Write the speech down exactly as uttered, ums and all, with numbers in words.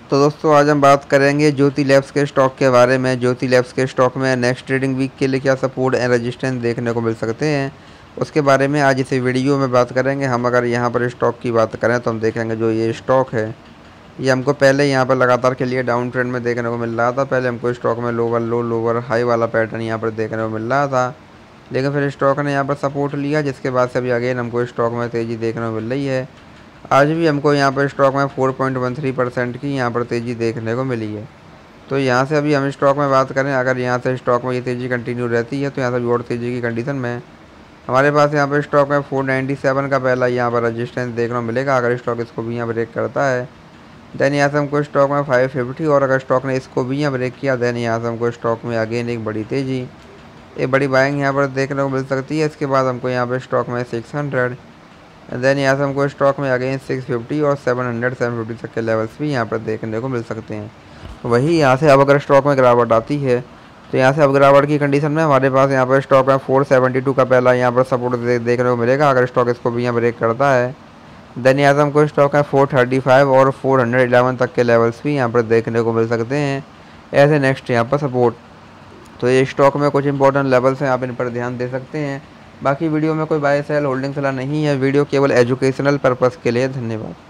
तो दोस्तों आज हम बात करेंगे ज्योति लैब्स के स्टॉक के बारे में। ज्योति लैब्स के स्टॉक में नेक्स्ट ट्रेडिंग वीक के लिए क्या सपोर्ट एंड रेजिस्टेंस देखने को मिल सकते हैं, उसके बारे में आज इस वीडियो में बात करेंगे। हम अगर यहाँ पर स्टॉक की बात करें तो हम देखेंगे जो ये स्टॉक है ये हमको पहले यहाँ पर लगातार के लिए डाउन ट्रेंड में देखने को मिल रहा था। पहले हमको स्टॉक में लोअर लो लोअर हाई वाला पैटर्न यहाँ पर देखने को मिल रहा था, लेकिन फिर स्टॉक ने यहाँ पर सपोर्ट लिया, जिसके बाद से अभी अगेन हमको स्टॉक में तेज़ी देखने को मिल रही है। आज भी हमको यहाँ पर स्टॉक में चार पॉइंट एक तीन परसेंट की यहाँ पर तेज़ी देखने को मिली है। तो यहाँ से अभी हम स्टॉक में बात करें, अगर यहाँ से स्टॉक में ये तेज़ी कंटिन्यू रहती है तो यहाँ से भी और तेज़ी की कंडीशन में हमारे पास यहाँ पर स्टॉक में चार सौ सत्तानवे का पहला यहाँ पर रजिस्टेंस देखने को मिलेगा। अगर स्टॉक इसको भी यहाँ ब्रेक करता है देन यहाँ से हमको स्टॉक में पाँच सौ पचास, और अगर स्टॉक ने इसको भी यहाँ ब्रेक किया देन यहाँ से हमको स्टॉक में अगेन एक बड़ी तेज़ी एक बड़ी बाइंग यहाँ पर देखने को मिल सकती है। इसके बाद हमको यहाँ पर स्टॉक में छह सौ देन यहाँ से हमको स्टॉक में अगेन छह सौ पचास और सात सौ सात सौ पचास तक के लेवल्स भी यहाँ पर देखने को मिल सकते हैं। वही यहाँ से अब अगर स्टॉक में गिरावट आती है तो यहाँ से अब गिरावट की कंडीशन में हमारे पास यहाँ पर स्टॉक में चार सौ बहत्तर का पहला यहाँ पर सपोर्ट दे, देखने को मिलेगा। अगर स्टॉक इसको भी यहाँ ब्रेक करता है देन यहाँ से हमको स्टॉक में चार सौ पैंतीस और चार सौ ग्यारह तक के लेवल्स भी यहाँ पर देखने को मिल सकते हैं ऐसे नेक्स्ट यहाँ पर सपोर्ट। तो ये स्टॉक में कुछ इंपॉर्टेंट लेवल्स हैं, आप इन पर ध्यान दे सकते हैं। बाकी वीडियो में कोई बाय सेल होल्डिंग सलाह नहीं है, वीडियो केवल एजुकेशनल पर्पस के लिए। धन्यवाद।